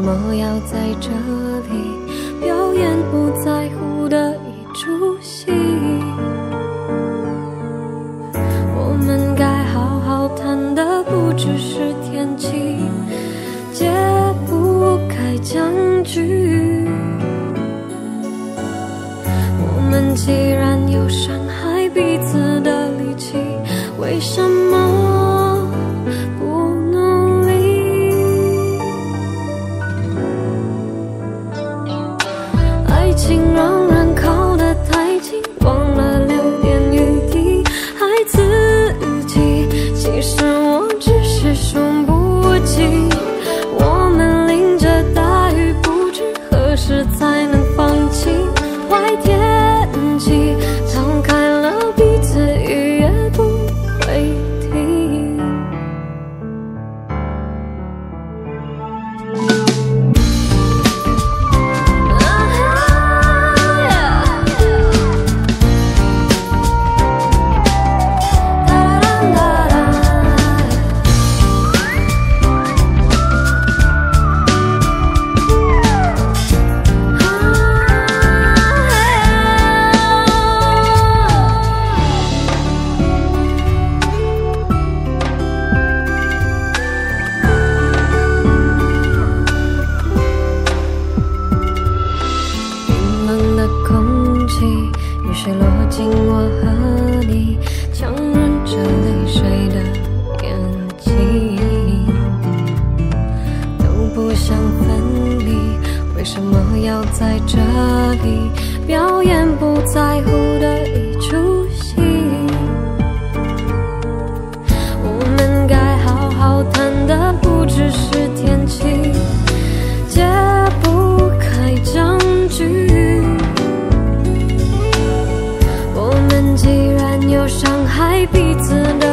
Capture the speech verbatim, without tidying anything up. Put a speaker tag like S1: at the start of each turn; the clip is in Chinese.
S1: 么要在这里表演不在乎的一出戏？我们该好好谈的不只是天气，解不开僵局。我们既然有伤害彼此的力气，为什么不努力？爱情让人靠得太近，忘了留点余地，孩子语气，其实我只是输不起。我们淋着大雨，不知何时才能放弃。坏天气敞开了彼此，雨也不会停。雨水落进我和你强忍着泪水的眼睛，都不想分离，为什么要在这里表演不在乎的一出戏？我们该好好谈的不只是天气，解不开僵局。既然有伤害彼此的